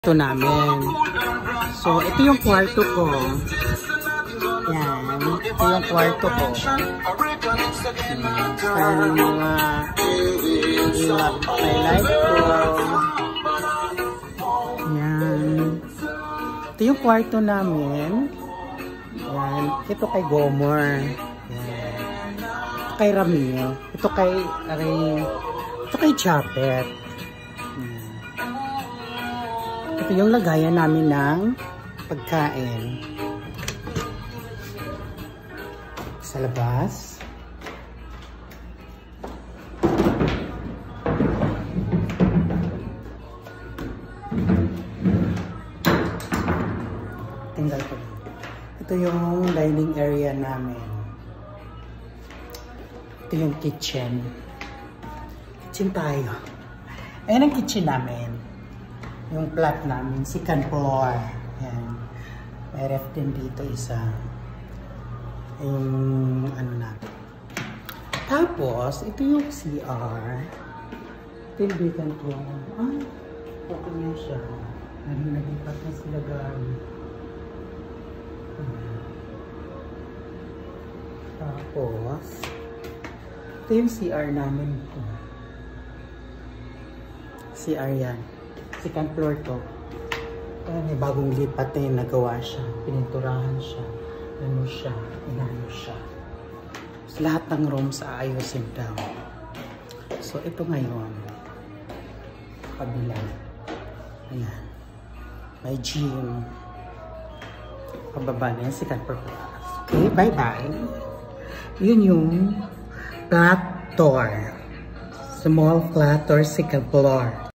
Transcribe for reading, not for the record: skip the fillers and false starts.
Ito namin. So, ito yung kwarto ko. Yan. Ito yung kwarto ko. Sa mga highlight ko. Yan. Ito yung kwarto namin. Yan. Ito kay Gomor. Yan. Ito kay Ramil. Ito kay Chapet. Ito yung lagayan namin ng pagkain. Sa labas. Tinggal ko. Ito yung dining area namin. Ito yung kitchen. Kitchen tayo. Ayan ang kitchen namin. Yung flat namin, second floor. Yan. May ref din dito isa. Yung ano natin. Tapos, ito yung CR. Ito yung vacant room. Ah, okay na siya. Naglipat na sila gamit. Tapos, ito yung CR namin. CR yan. Second floor to. Kaya may bagong lipat na yung nagawa siya. Pininturahan siya. Ano siya. Inano siya. So, lahat ng rooms aayusin daw. So, ito ngayon. Kabila. Ayan. May gym. Pababa na yan. Second floor. Okay, bye-bye. Yun yung flat door. Small flat door, second floor.